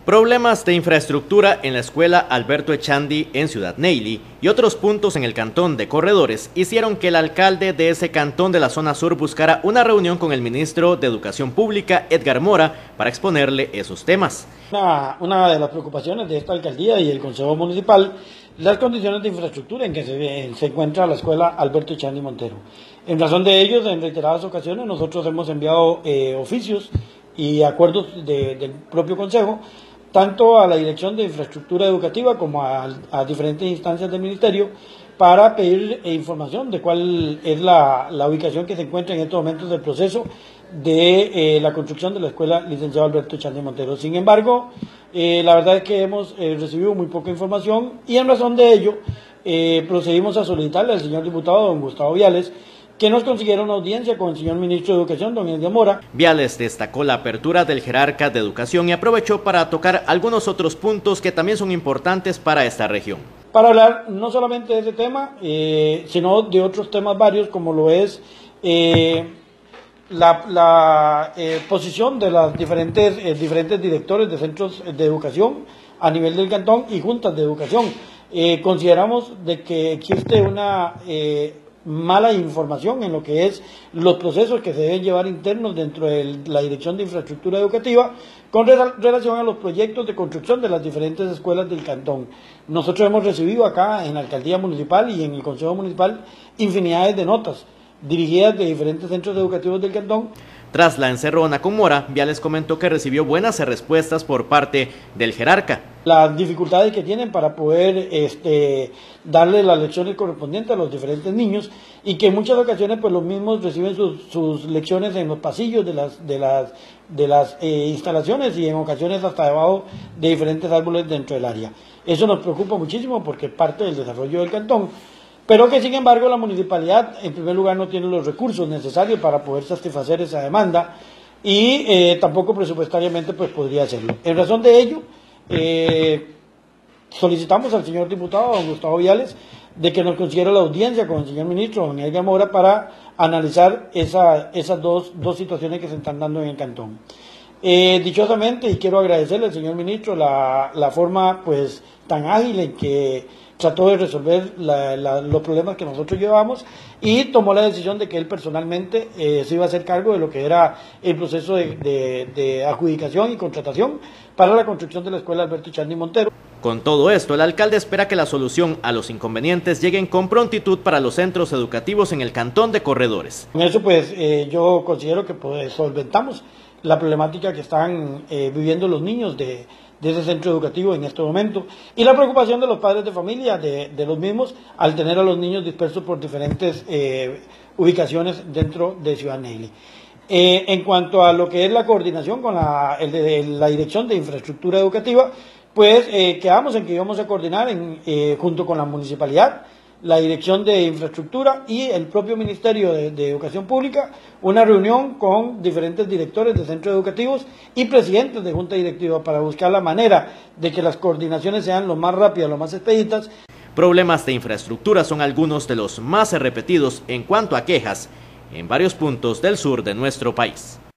Problemas de infraestructura en la escuela Alberto Echandi en Ciudad Neyli y otros puntos en el cantón de Corredores hicieron que el alcalde de ese cantón de la zona sur buscara una reunión con el ministro de Educación Pública, Edgar Mora, para exponerle esos temas. Una de las preocupaciones de esta alcaldía y el Consejo Municipal, las condiciones de infraestructura en que se encuentra la escuela Alberto Echandi Montero. En razón de ellos, en reiteradas ocasiones, nosotros hemos enviado oficios y acuerdos del propio Consejo, tanto a la Dirección de Infraestructura Educativa como a diferentes instancias del Ministerio, para pedir información de cuál es la ubicación que se encuentra en estos momentos del proceso de la construcción de la escuela licenciado Alberto Echandi Montero. Sin embargo, la verdad es que hemos recibido muy poca información y en razón de ello procedimos a solicitarle al señor diputado don Gustavo Viales que nos consiguiera una audiencia con el señor ministro de Educación, don Edgar Mora. Viales destacó la apertura del jerarca de Educación y aprovechó para tocar algunos otros puntos que también son importantes para esta región. Para hablar no solamente de ese tema, sino de otros temas varios, como lo es la posición de los diferentes directores de centros de educación a nivel del cantón y juntas de educación. Consideramos de que existe una mala información en lo que es los procesos que se deben llevar internos dentro de la Dirección de Infraestructura Educativa con relación a los proyectos de construcción de las diferentes escuelas del cantón. Nosotros hemos recibido acá en la Alcaldía Municipal y en el Consejo Municipal infinidades de notas dirigidas de diferentes centros educativos del cantón. Tras la encerrona con Mora, Viales comentó que recibió buenas respuestas por parte del jerarca. Las dificultades que tienen para poder darle las lecciones correspondientes a los diferentes niños y que en muchas ocasiones pues los mismos reciben sus lecciones en los pasillos de las instalaciones y en ocasiones hasta debajo de diferentes árboles dentro del área. Eso nos preocupa muchísimo porque es parte del desarrollo del cantón, pero que sin embargo la municipalidad en primer lugar no tiene los recursos necesarios para poder satisfacer esa demanda y tampoco presupuestariamente pues podría hacerlo. En razón de ello, solicitamos al señor diputado don Gustavo Viales de que nos consiguiera la audiencia con el señor ministro don Edgar Mora para analizar esas dos situaciones que se están dando en el cantón. Dichosamente, y quiero agradecerle al señor ministro la forma pues tan ágil en que trató de resolver los problemas que nosotros llevamos y tomó la decisión de que él personalmente se iba a hacer cargo de lo que era el proceso de adjudicación y contratación para la construcción de la escuela Alberto Echandi Montero. Con todo esto, el alcalde espera que la solución a los inconvenientes lleguen con prontitud para los centros educativos en el cantón de Corredores. Con eso pues yo considero que pues, solventamos la problemática que están viviendo los niños de ese centro educativo en este momento y la preocupación de los padres de familia de los mismos al tener a los niños dispersos por diferentes ubicaciones dentro de Ciudad Neyli. En cuanto a lo que es la coordinación con la Dirección de Infraestructura Educativa, pues quedamos en que íbamos a coordinar junto con la municipalidad, la Dirección de Infraestructura y el propio Ministerio de Educación Pública, una reunión con diferentes directores de centros educativos y presidentes de junta directiva para buscar la manera de que las coordinaciones sean lo más rápidas, lo más expeditas. Problemas de infraestructura son algunos de los más repetidos en cuanto a quejas en varios puntos del sur de nuestro país.